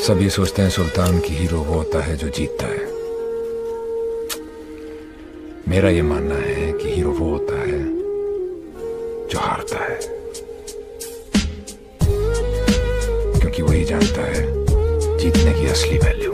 सभी सोचते हैं सुल्तान की हीरो वो होता है जो जीतता है। मेरा ये मानना है कि हीरो वो होता है जो हारता है, क्योंकि वही जानता है जीतने की असली वैल्यू।